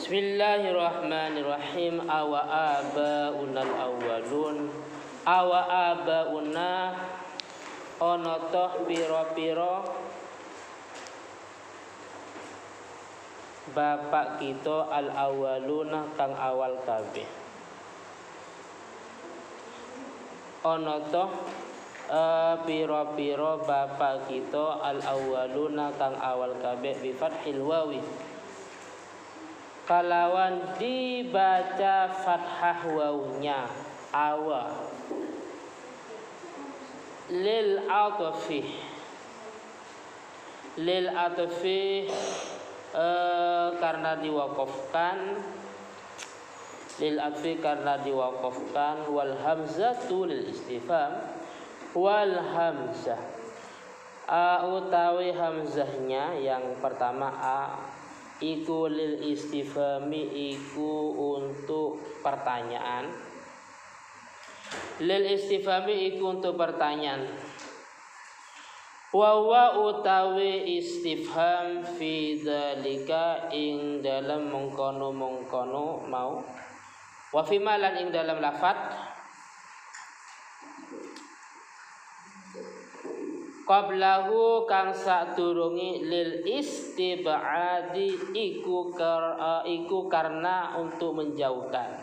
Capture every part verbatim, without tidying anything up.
Bismillahirrahmanirrahim. Awa abaunal awwalun. Awa abauna ana toh pira-pira bapak kita al awwaluna kang awal kabeh. Ana toh uh, pira-pira bapak kita al awwaluna kang awal kabeh bi fathil wawi. Kalawan dibaca fathah wawunya awa lil atfi lil atfi eh, karena diwakafkan lil atfi karena diwakafkan wal hamzatu lil istifham wal hamzah a utawi hamzahnya yang pertama a iku lil istifhami iku untuk pertanyaan lil istifhami iku untuk pertanyaan wa wa utawi istifham fi dzalika ing dalam mengkono-mengkono mau wa fi malan ing dalam lafat qablahu kang sadurunge lil istibadi iku kar, uh, iku karena untuk menjauhkan.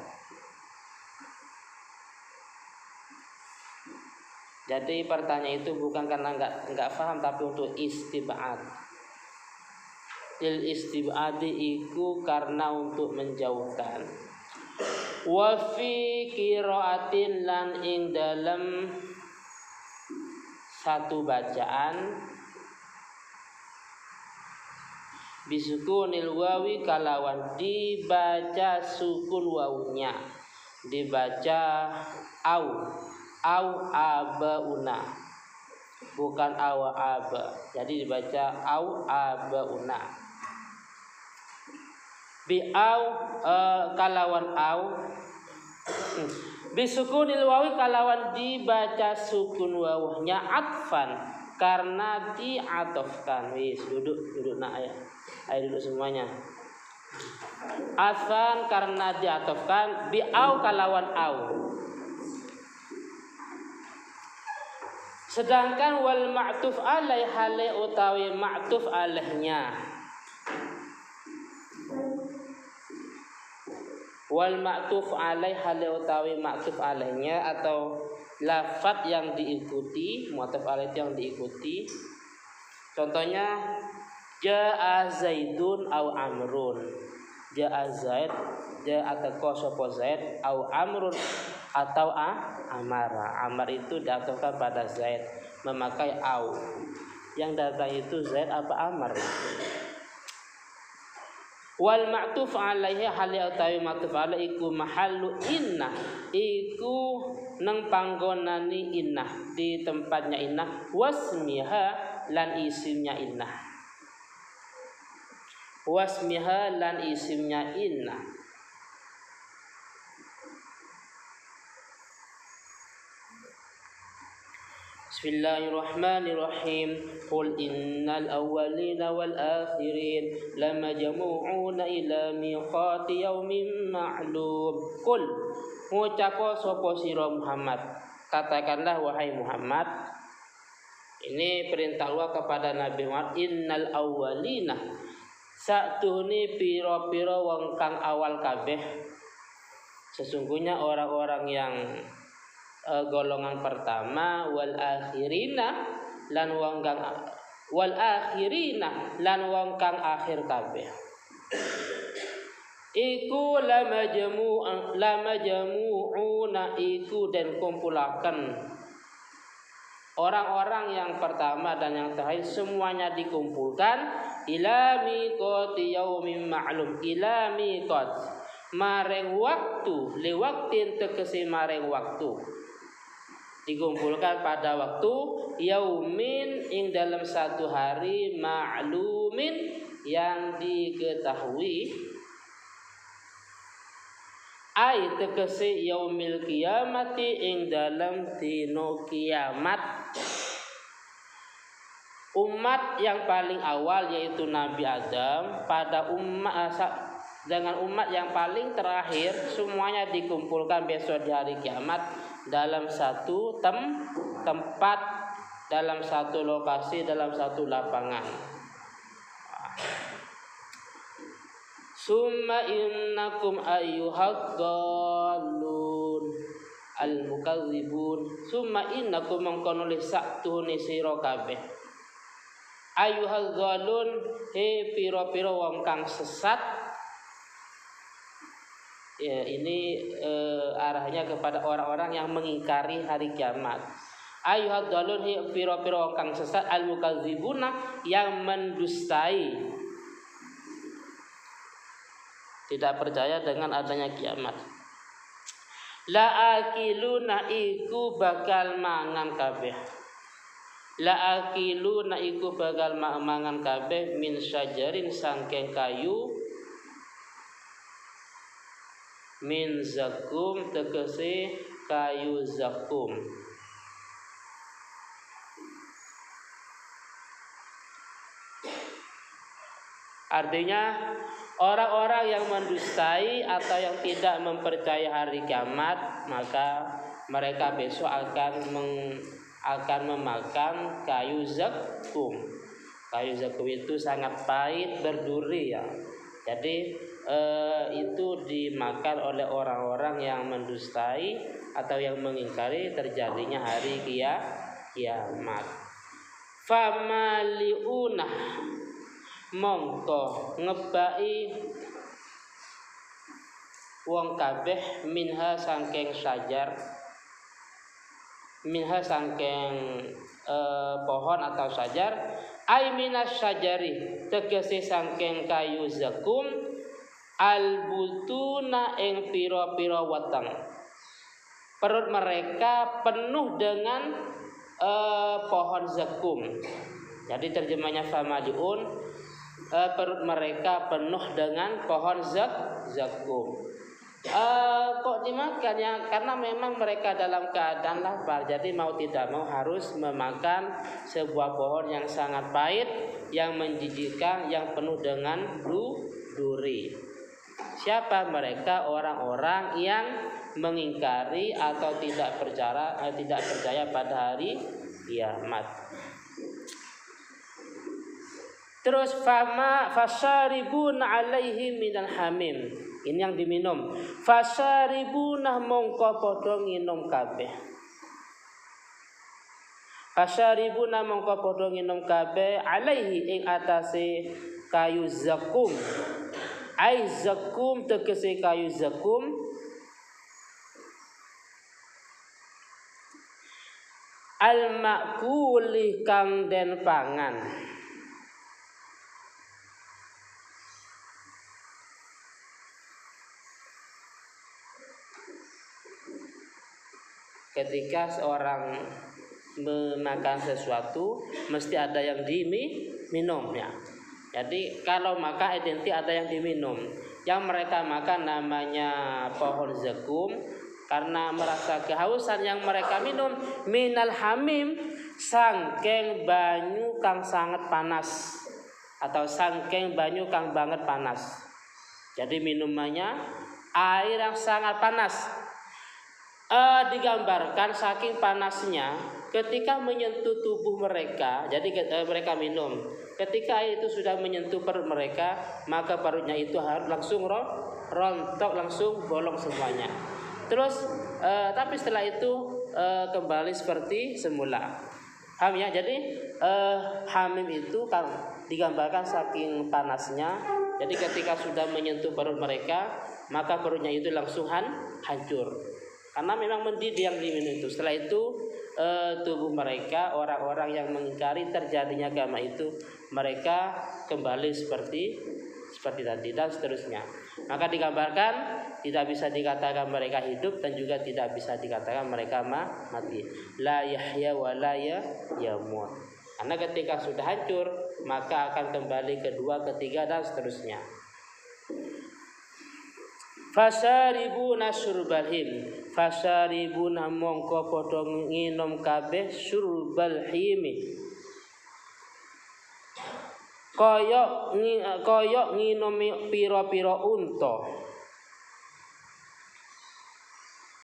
Jadi pertanyaan itu bukan karena enggak enggak paham tapi untuk istibad. Lil istibadi iku karena untuk menjauhkan. Wa fi qiraatin lan ing dalam satu bacaan bisukunil wawi kalawan dibaca sukun wawunya dibaca au au abauna bukan awa aba jadi dibaca au abauna bi au uh, kalawan au bisukunil wawi kalawan dibaca sukun wawuhnya atfan karena diatofkan. Wis duduk duduk nak ya. Ayo duduk semuanya. Atfan karena diatofkan bi au kalawan au. Sedangkan wal ma'tuf alai hale utawi ma'tuf alaihnya wal ma'tuf alaih hale utawi ma'tuf alaihnya atau lafaz yang diikuti ma'tuf alaih yang diikuti contohnya jaa zaidun au amrun jaa zaid jaa atako sapa zaid au amrun atau a amara amar itu diatofkan pada zaid memakai au yang datang itu zaid apa amar wal ma'tuf alaihi hali utawi ma'tuf alaihi iku mahallu inna iku nang panggonane innah di tempatnya innah wasmiha lan isimnya innah wasmiha lan isimnya innah Bismillahirrahmanirrahim. Qul innal awwalina wal akhirin lamajmu'una ila miqati yaumin ma'lum. Qul ngucap sapa sira Muhammad. Katakanlah wahai Muhammad. Ini perintah Allah kepada Nabi Muhammad. Innal awwalina satuhune pira-pira wong kang awal kabeh. Sesungguhnya orang-orang yang Uh, golongan pertama wal akhirina lan wong kang wal akhirina lan wong kang akhir kabeh iku lamajmu lamajmuuna iku dan kumpulaken orang-orang yang pertama dan yang terakhir semuanya dikumpulkan ila miqati yaumin ma'lum ila miqat mareng waktu li waktin tegese mareng waktu dikumpulkan pada waktu yaumin ing dalam satu hari ma'lumin yang diketahui ai tegese yaumil kiamati ing dalam dino kiamat umat yang paling awal yaitu Nabi Adam pada umat dengan umat yang paling terakhir, semuanya dikumpulkan besok di hari kiamat dalam satu tem tempat, dalam satu lokasi, dalam satu lapangan. Summa innakum ayyuhad-dallun al-mukadzibun. Summa innakum mengkono lisaktuhuni sira kabeh. Ayyuhad-dallun he pira-pira wong kang sesat. Ya, ini eh, arahnya kepada orang-orang yang mengingkari hari kiamat. Ayyuhad-dallun he pira-pira wong kang sesat al-mukadzibuna yang mendustai, tidak percaya dengan adanya kiamat. La akiluna iku bakal mangan kabeh. La akiluna iku bakal mangan kabeh min syajarin sangkeng kayu, min zakum tegese kayu zakum. Artinya orang-orang yang mendustai atau yang tidak mempercayai hari kiamat, maka mereka besok akan meng, akan memakan kayu zakum. Kayu zakum itu sangat pahit, berduri ya. Jadi eh, itu dimakan oleh orang-orang yang mendustai atau yang mengingkari terjadinya hari kia, kiamat. Famaliuna mongko ngebai wong kabeh minha sangkeng sajar, minha sangkeng eh, pohon atau sajar, ai minas sajari tegese sangkeng kayu zakum, albutuna ing pira-pira weteng. Perut mereka penuh dengan eh, pohon zakum. Jadi terjemahnya famaliun, eh, perut mereka penuh dengan pohon zak zakum. Uh, kok dimakan ya? Karena memang mereka dalam keadaan lapar, jadi mau tidak mau harus memakan sebuah pohon yang sangat pahit, yang menjijikkan, yang penuh dengan duri. Siapa mereka? Orang-orang yang mengingkari atau tidak percaya, eh, tidak percaya pada hari kiamat. Terus fama fasaribun alaihi minal hamim. Ini yang diminum. Fasaribuna mongko padha nginum kabeh. Fasaribuna mongko padha nginum kabeh alaihi ing atase kayu zakum. Ai zakum tegese kayu zakum. Al makuli kang den pangan. Ketika seorang memakan sesuatu, mesti ada yang diminum ya. Jadi kalau makan identik ada yang diminum. Yang mereka makan namanya pohon zakum, karena merasa kehausan yang mereka minum minal hamim, sangkeng banyu kang sangat panas, atau sangkeng banyu kang banget panas. Jadi minumannya air yang sangat panas. Uh, digambarkan saking panasnya ketika menyentuh tubuh mereka. Jadi uh, mereka minum, ketika itu sudah menyentuh perut mereka, maka perutnya itu harus langsung rontok, langsung bolong semuanya. Terus uh, tapi setelah itu uh, kembali seperti semula. Paham ya? Jadi uh, hamim itu kan digambarkan saking panasnya. Jadi ketika sudah menyentuh perut mereka, maka perutnya itu langsung han, hancur. Karena memang mendidih yang diminum itu. Setelah itu e, tubuh mereka, orang-orang yang mengingkari terjadinya agama itu, mereka kembali seperti seperti tadi dan seterusnya. Maka digambarkan tidak bisa dikatakan mereka hidup dan juga tidak bisa dikatakan mereka mati. La yahya wa la yamut. Karena ketika sudah hancur, maka akan kembali kedua, ketiga dan seterusnya. Fasaribuna syurbal him, fasaribuna mongko padha nginum kabeh syurbal himi, Kaya ngi kaya nginumi pira-pira unta.